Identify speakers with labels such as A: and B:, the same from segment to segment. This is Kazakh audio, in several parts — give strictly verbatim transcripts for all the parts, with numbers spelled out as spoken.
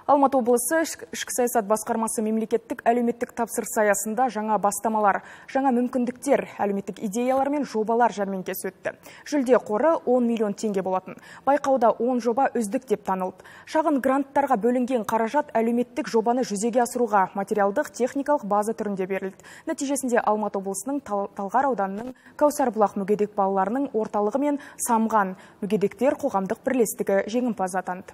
A: Алматы облысы Ішкі саясат басқармасы мемлекеттік әлеуметтік тапсырысы аясында жаңа бастамалар, жаңа мүмкіндіктер, әлеуметтік идеялар мен жобалар жәрмеңкесі өтті. Жүлде қоры он миллион теңге болатын. Байқауда он жоба үздік деп танылды. Шағын гранттарға бөлінген қаражат әлеуметтік жобаны жүзеге асыруға материалдық-техникалық база түрінде берілді. Нәтижесінде Алматы облысының Талғар ауданының bulaq-мүгедек балаларының орталығы мен Самға-Н мүгедектер қоғамдық бірлестігі жеңімпаз атанды.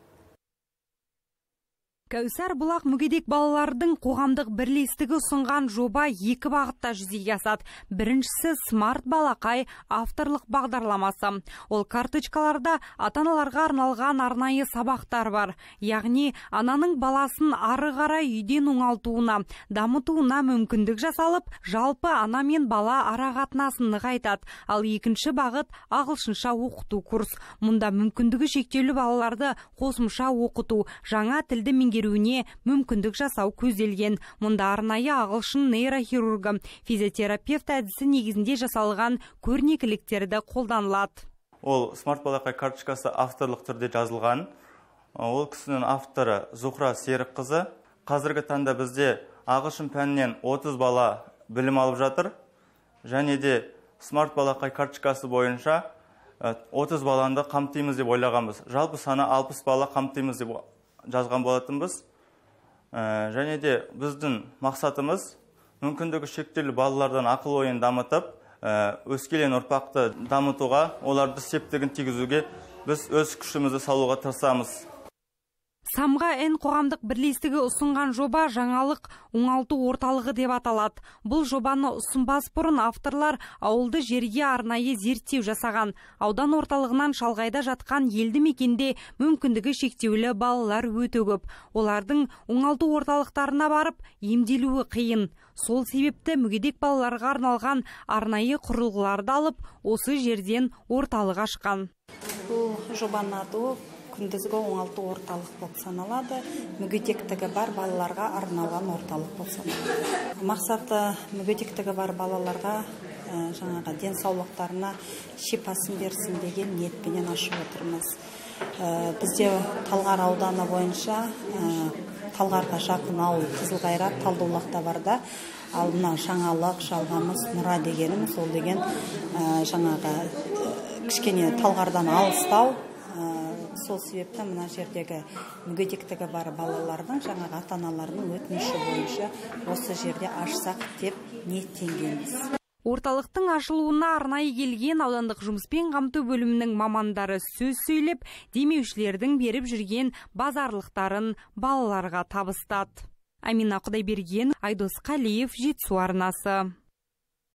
B: bulaq-мүгедек балалардың қоғамдық бірлестігі ұсынған жоба екі бағытта жүзеге асады. Біріншісі смарт балақай авторлық бағдарламасы. Ол карточкаларда ата-аналарға арналған арнайы сабақтар бар. Яғни ананың баласын ары қарай үйден оңалтуына, дамытуына мүмкіндік жасалып, жалпы ана мен бала ара қатынасын нығайтады. Ал екінші бағыт ағылшынша оқыту курс. Мұнда мүмкіндігі шектеулі балаларды қосымша оқыту, жаңа тілді меңгеруіне мүмкіндік жасау көзделген. Мұнда арнайы ағылшын нейрохирургы, физиотерапевт әдісі негізінде жасалған көрнекіліктерді қолданылады.
C: Ол смарт балақай карточкасы авторлық түрде жазылған. Ол кісінің авторы Зухра Серік қызы. Қазіргі таңда бізде ағылшын пәнінен отыз бала білім алып жатыр. Және де смарт балақай карточкасы бойынша отыз баланды қамтимыз деп ойлағанбыз. Жалпы саны алпыс бала қамтимыз деп жазған болатынбыз. Және де біздің мақсатымыз мүмкіндігі шектеулі балалардан ақыл ойын дамытып, өскелең ұрпақты дамытуға, оларды септігін тигізуге біз өз күшімізді салуға тырысамыз.
B: Самға-Н қоғамдық бірлестігі ұсынған жоба жаңалық оңалту орталығы деп аталады. Бұл жобаны ұсынбас бұрын авторлар ауылды жерге арнайы зерттеу жасаған. Аудан орталығынан шалғайда жатқан елді мекенде мүмкіндігі шектеулі балалар өте көп. Олардың оңалту орталықтарына барып емделуі қиын. Сол себепті мүгедек балаларға арналған арнайы құрылғыларды алып, осы жерден орталық ашқан.
D: Бұл жобаның аты күндізгі оңалту орталық болып саналады. Мүгедектігі бар балаларға арналған орталық болып саналады. Мақсаты мүгедектігі бар балаларға жаңаға денсаулықтарына шипасын берсін деген ниетпенен ашып отырмыз. Бізде Талғар ауданы бойынша Талғарға жақын ауыл Қызылғайрат, Талдыулақта барда. Ал мына жаңалық, жалғамыз, мұра дегеніміз, ол деген жаңаға кішкене Талғардан алыстау. Сол себепті мына жердегі мүгедектігі бар балалардың жаңағы ата-аналарының өтініші бойынша осы жерде ашсақ деп ниеттенгенбіз.
B: Орталықтың ашылуына арнайы келген аудандық жұмыспен қамту бөлімінің мамандары сөз сөйлеп, демеушілердің беріп жүрген базарлықтарын балаларға табыстады. Амина Құдайберген, Айдос Қалиев, Жетісу арнасы.